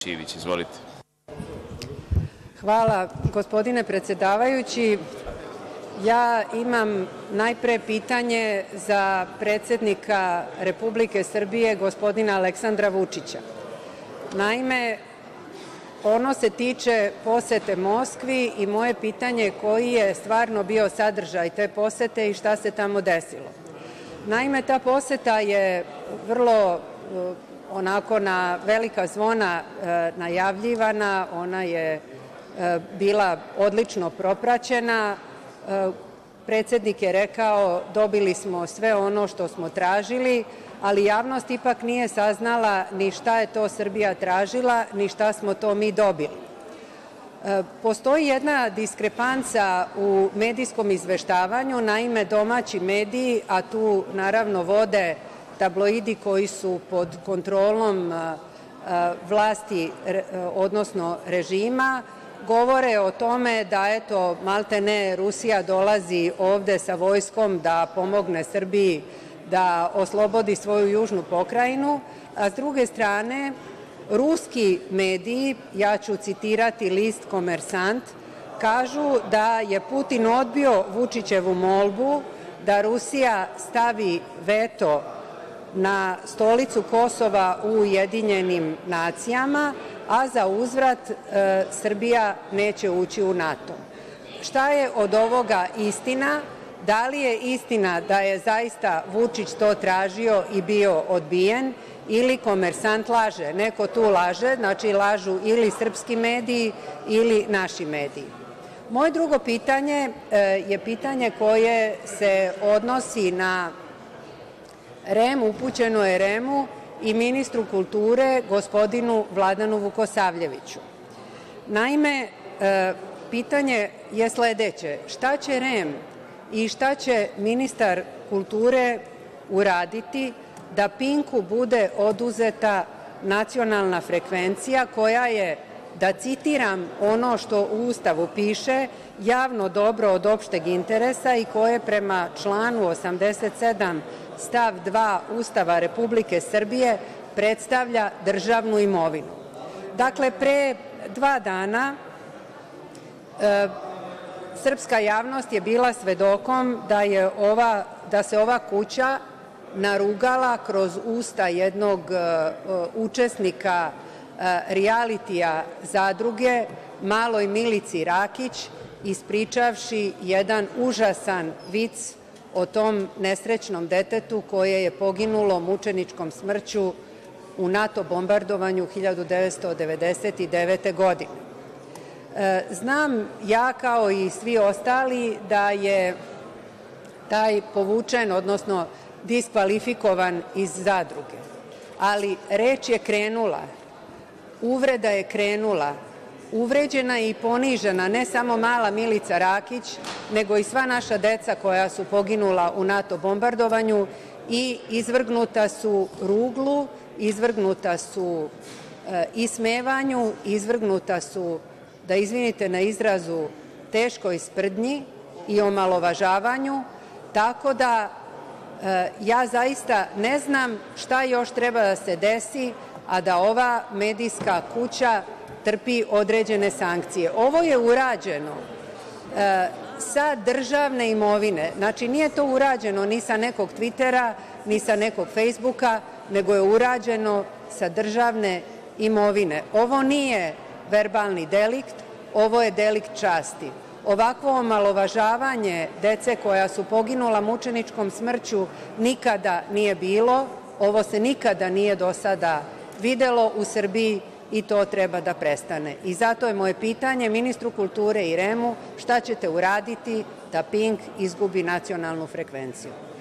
Ivić. Izvolite. Hvala, gospodine predsedavajući. Ja imam najpre pitanje za predsednika Republike Srbije, gospodina Aleksandra Vučića. Naime, ono se tiče posete Moskvi i moje pitanje je koji je stvarno bio sadržaj te posete i šta se tamo desilo. Naime, ta poseta je vrlo onako na velika zvona najavljivana, ona je bila odlično propraćena. Predsednik je rekao dobili smo sve ono što smo tražili, ali javnost ipak nije saznala ni šta je to Srbija tražila, ni šta smo to mi dobili. Postoji jedna diskrepanca u medijskom izveštavanju, naime domaći mediji, a tu naravno vode tabloidi koji su pod kontrolom vlasti, odnosno režima, govore o tome da eto maltene Rusija dolazi ovde sa vojskom da pomogne Srbiji da oslobodi svoju južnu pokrajinu, a s druge strane ruski mediji, ja ću citirati list Komersant, kažu da je Putin odbio Vučićevu molbu da Rusija stavi veto na stolicu Kosova u Ujedinjenim nacijama, a za uzvrat Srbija neće ući u NATO. Šta je od ovoga istina? Da li je istina da je zaista Vučić to tražio i bio odbijen ili Komersant laže? Neko tu laže, znači lažu ili srpski mediji ili naši mediji. Moje drugo pitanje je pitanje koje se odnosi na REM, upućeno je REM-u i ministru kulture, gospodinu Vladanu Vukosavljeviću. Naime, pitanje je sledeće. Šta će REM i šta će ministar kulture uraditi da Pinku bude oduzeta nacionalna frekvencija koja je, da citiram ono što u Ustavu piše, javno dobro od opšteg interesa i koje prema članu 87 stav 2 Ustava Republike Srbije predstavlja državnu imovinu. Dakle, pre 2 dana srpska javnost je bila svedokom da se ova kuća narugala kroz usta jednog učesnika rijalitija Zadruge, maloj Milici Rakić, ispričavši jedan užasan vic o tom nesrećnom detetu koje je poginulo mučeničkom smrću u NATO bombardovanju 1999. godine. Znam ja kao i svi ostali da je taj povučen, odnosno diskvalifikovan iz Zadruge, ali reč je krenula, uvreda je krenula, uvređena i ponižena ne samo mala Milica Rakić, nego i sva naša deca koja su poginula u NATO bombardovanju i izvrgnuta su ruglu, izvrgnuta su ismevanju, izvrgnuta su, da izvinite na izrazu, teškoj sprdnji i omalovažavanju, tako da ja zaista ne znam šta još treba da se desi, a da ova medijska kuća trpi određene sankcije. Ovo je urađeno sa državne imovine, znači nije to urađeno ni sa nekog Twittera, ni sa nekog Facebooka, nego je urađeno sa državne imovine. Ovo nije verbalni delikt, ovo je delikt časti. Ovakvo omalovažavanje dece koja su poginula mučeničkom smrću nikada nije bilo, ovo se nikada nije do sada videlo u Srbiji i to treba da prestane. I zato je moje pitanje ministru kulture i REM-u šta ćete uraditi da Pink izgubi nacionalnu frekvenciju?